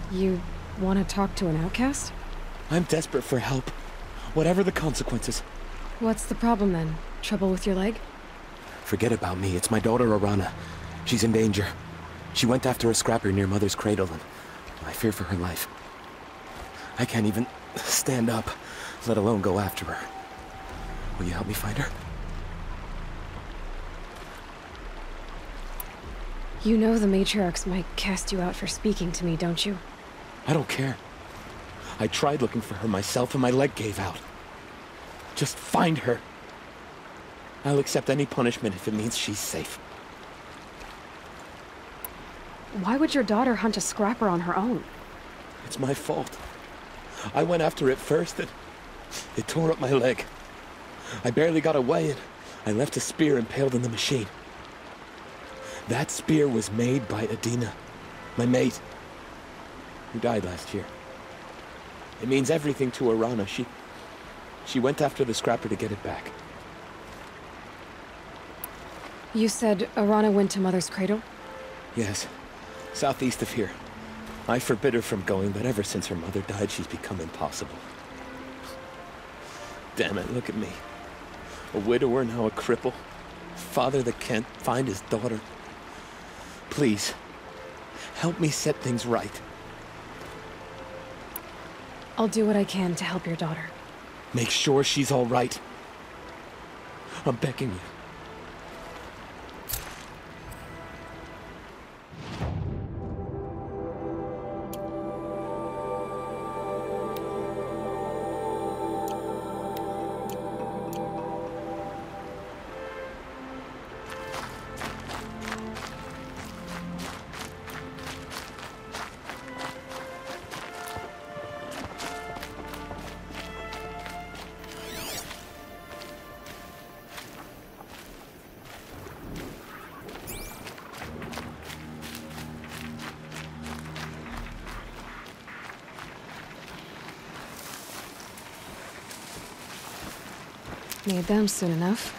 You want to talk to an outcast? I'm desperate for help. Whatever the consequences. What's the problem then? Trouble with your leg? Forget about me. It's my daughter, Arana. She's in danger. She went after a scrapper near Mother's cradle, and I fear for her life. I can't even stand up, let alone go after her. Will you help me find her? You know the matriarchs might cast you out for speaking to me, don't you? I don't care. I tried looking for her myself and my leg gave out. Just find her. I'll accept any punishment if it means she's safe. Why would your daughter hunt a scrapper on her own? It's my fault. I went after it first and it tore up my leg. I barely got away and I left a spear impaled in the machine. That spear was made by Adina, my mate, who died last year. It means everything to Arana. She went after the scrapper to get it back. You said Arana went to Mother's cradle? Yes, southeast of here. I forbid her from going, but ever since her mother died, she's become impossible. Damn it, look at me. A widower, now a cripple. Father that can't find his daughter. Please, help me set things right. I'll do what I can to help your daughter. Make sure she's all right. I'm begging you. Need them soon enough.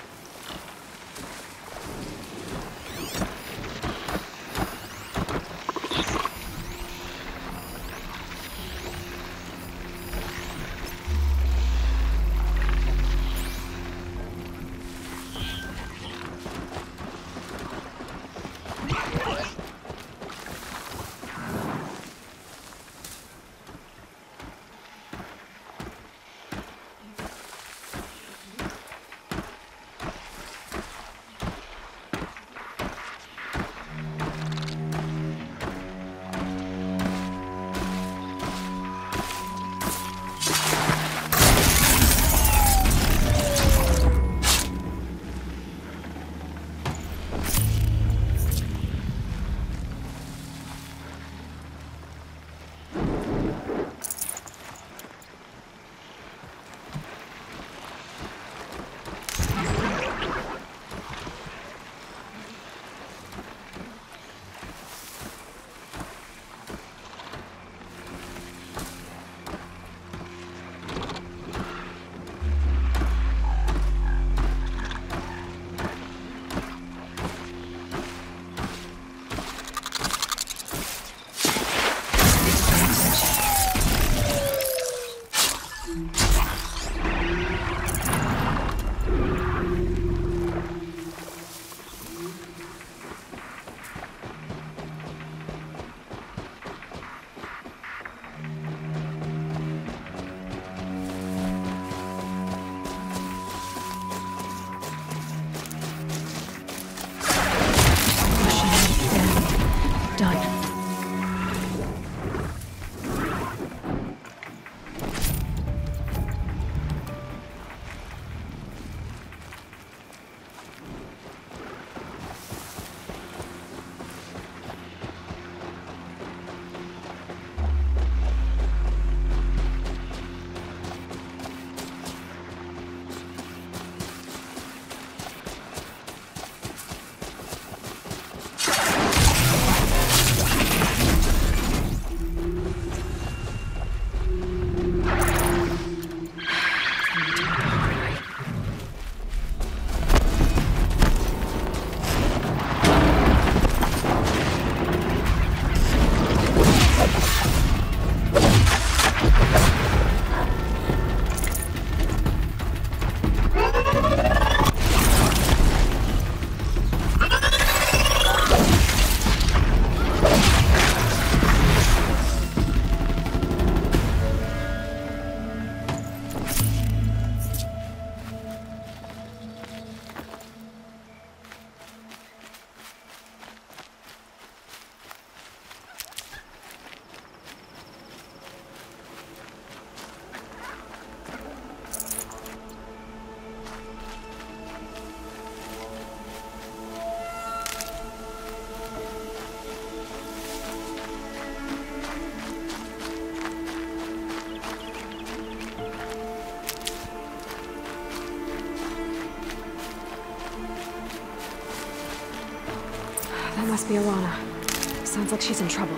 That must be Alana. Sounds like she's in trouble.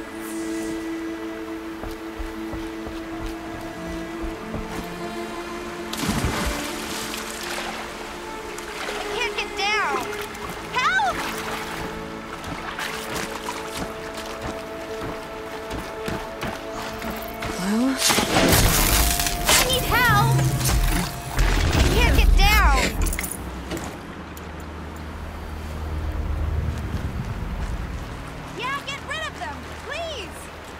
I can't get down! Help! Well, I need help! I can't get down! Yeah, get rid of them, please!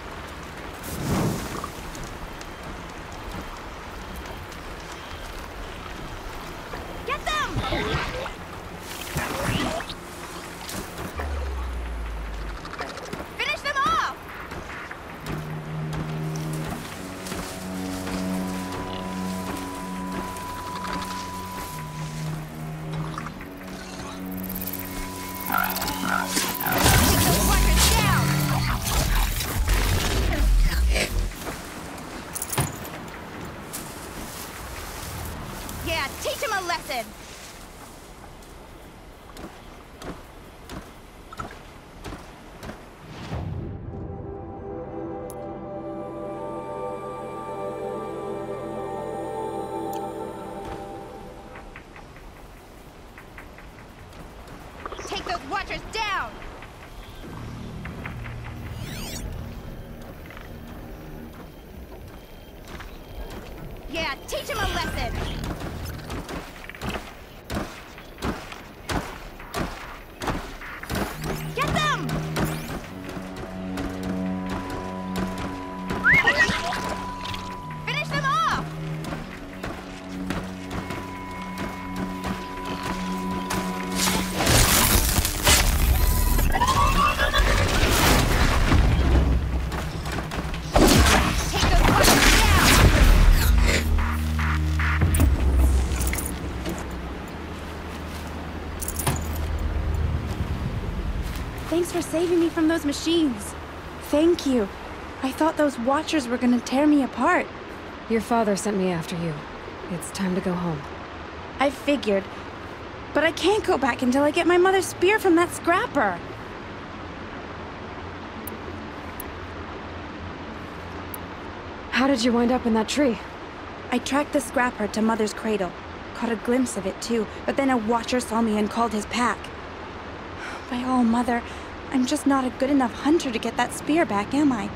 Get them! Finish them off! Take those fuckers down! Yeah, teach him a lesson! Take those watchers down! Yeah, teach him a lesson! Get them! Finish them off! Take those watchers down! Thanks for saving me from those machines. Thank you. I thought those watchers were gonna tear me apart. your father sent me after you. It's time to go home. I figured. But I can't go back until I get my mother's spear from that scrapper. How did you wind up in that tree? I tracked the scrapper to Mother's cradle. Caught a glimpse of it too, but then a watcher saw me and called his pack. By all, Mother, I'm just not a good enough hunter to get that spear back, am I?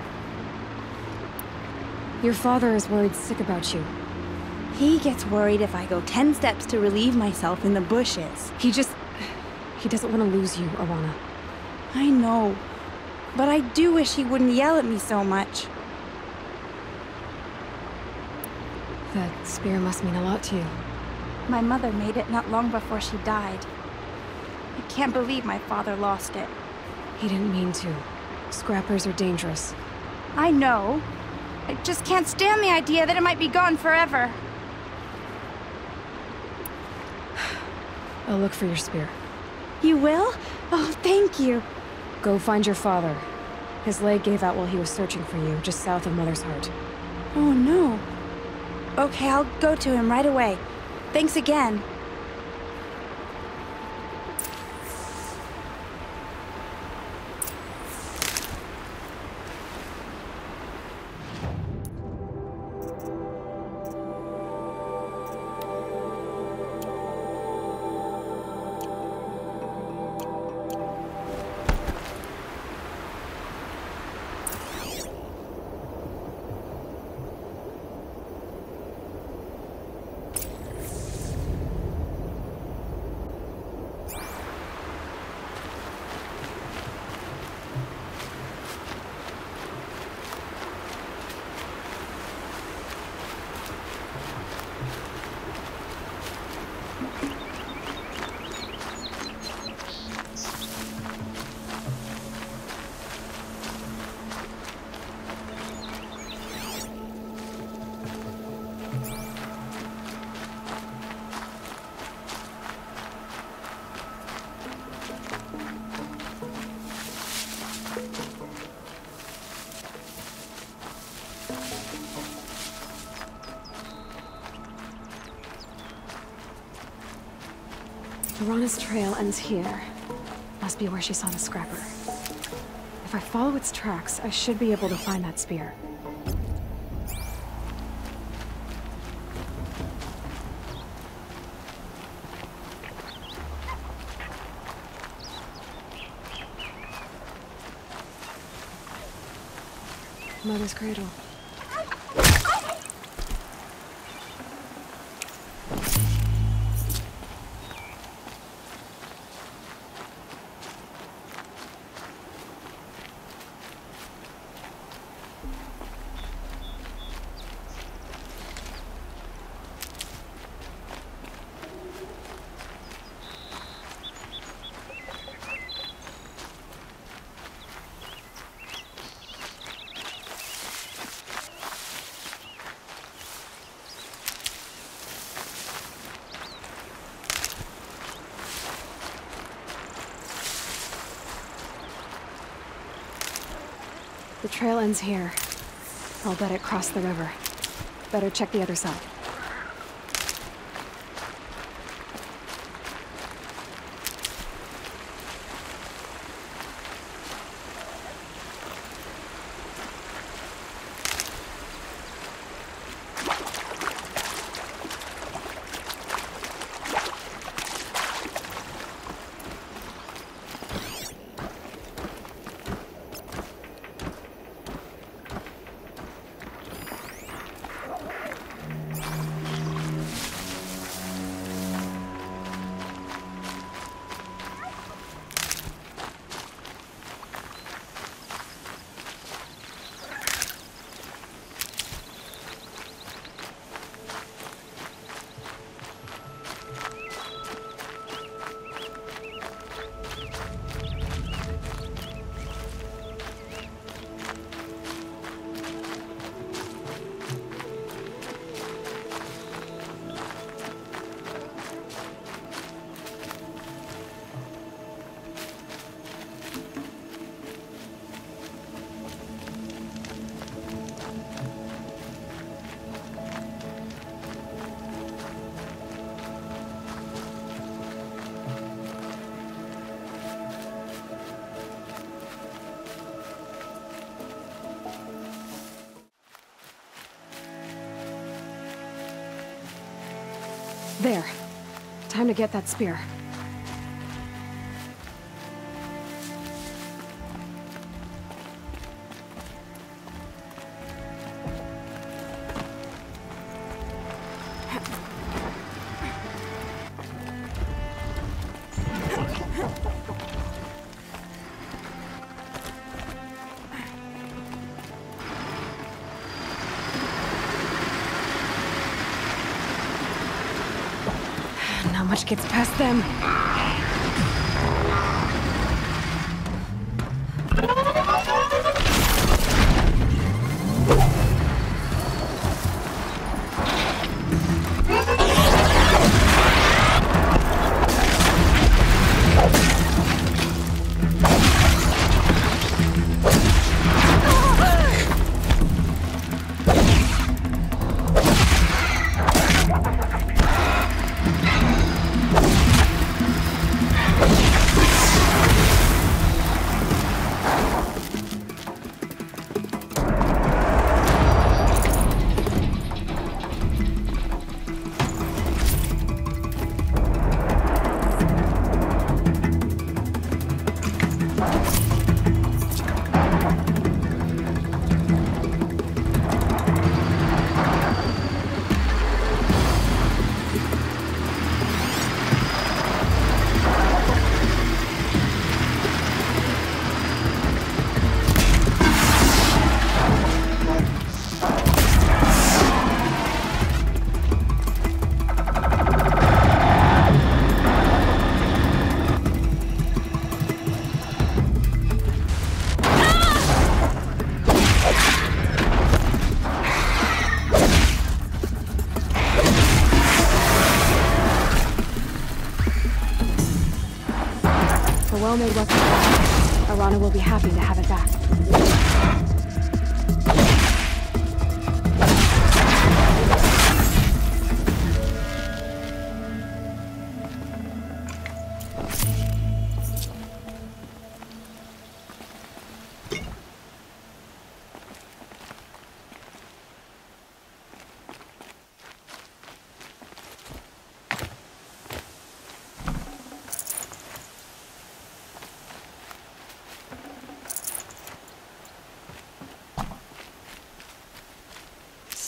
Your father is worried sick about you. He gets worried if I go 10 steps to relieve myself in the bushes. He doesn't want to lose you, Alana. I know, but I do wish he wouldn't yell at me so much. That spear must mean a lot to you. My mother made it not long before she died. I can't believe my father lost it. He didn't mean to. Scrappers are dangerous. I know. I just can't stand the idea that it might be gone forever. I'll look for your spear. You will? Oh, thank you. Go find your father. His leg gave out while he was searching for you, just south of Mother's Heart. Oh, no. Okay, I'll go to him right away. Thanks again. Alana's trail ends here. Must be where she saw the scrapper. If I follow its tracks, I should be able to find that spear. Mother's cradle. The trail ends here. I'll bet it crossed the river. Better check the other side. There. Time to get that spear. Not much gets past them. A well-made weapon. Arana will be happy to have it back.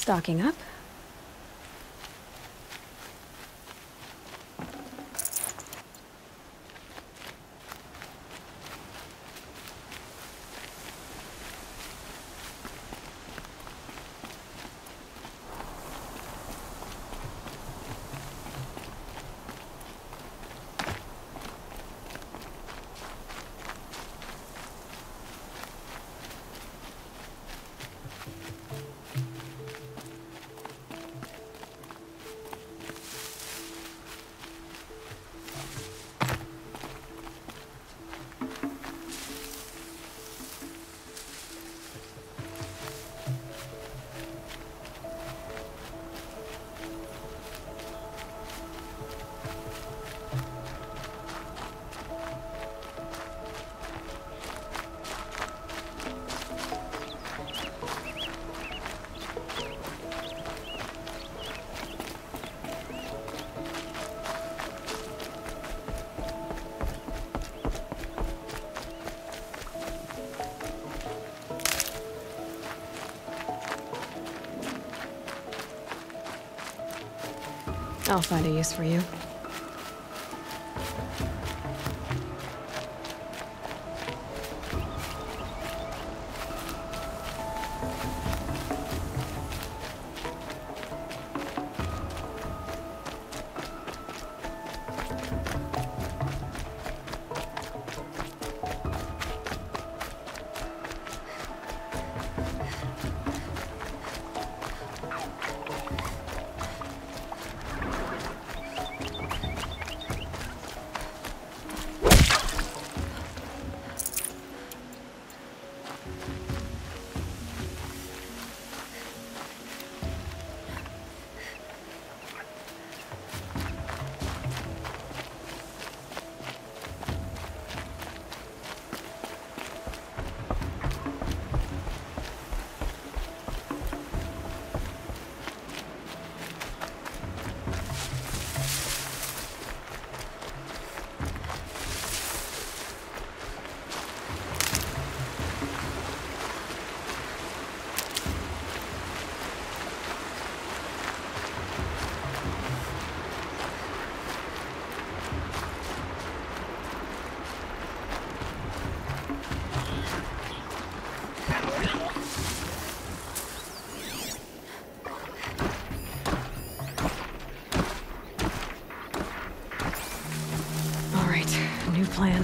Stocking up. I'll find a use for you. New plan.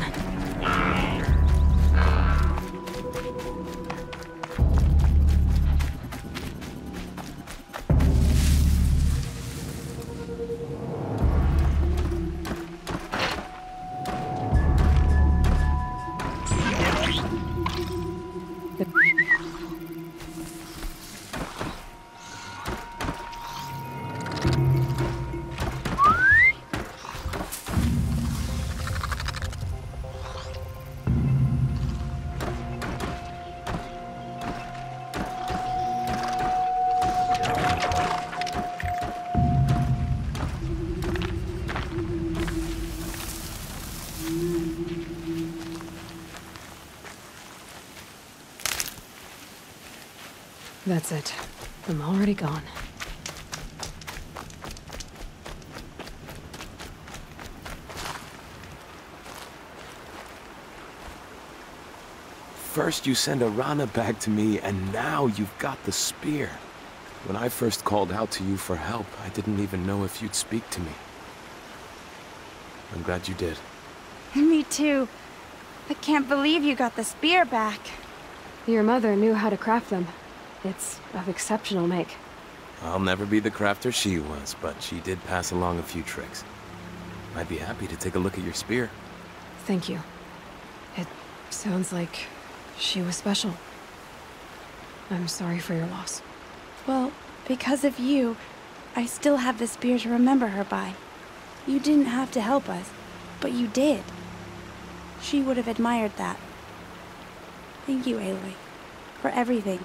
That's it. I'm already gone. First you send Arana back to me, and now you've got the spear. When I first called out to you for help, I didn't even know if you'd speak to me. I'm glad you did. Me too. I can't believe you got the spear back. Your mother knew how to craft them. It's of exceptional make. I'll never be the crafter she was, but she did pass along a few tricks. I'd be happy to take a look at your spear. Thank you. It sounds like she was special. I'm sorry for your loss. Well, because of you, I still have the spear to remember her by. You didn't have to help us, but you did. She would have admired that. Thank you, Aloy, for everything.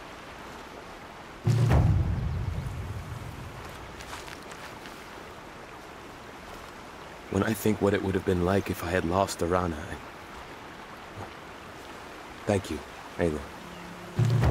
When I think what it would have been like if I had lost Arana, thank you, Aloy.